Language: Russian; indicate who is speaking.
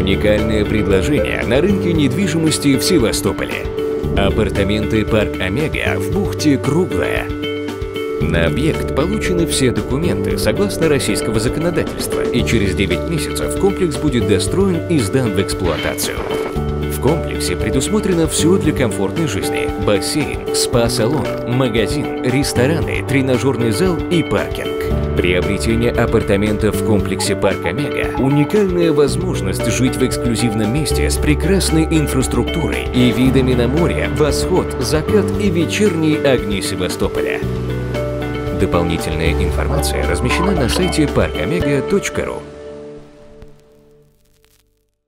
Speaker 1: Уникальное предложение на рынке недвижимости в Севастополе. Апартаменты «Парк Омега» в бухте Круглая. На объект получены все документы согласно российского законодательства, и через 9 месяцев комплекс будет достроен и сдан в эксплуатацию. В комплексе предусмотрено все для комфортной жизни: бассейн, спа-салон, магазин, рестораны, тренажерный зал и паркинг. Приобретение апартаментов в комплексе «Парк Омега» – уникальная возможность жить в эксклюзивном месте с прекрасной инфраструктурой и видами на море, восход, закат и вечерние огни Севастополя. Дополнительная информация размещена на сайте parkomega.ru.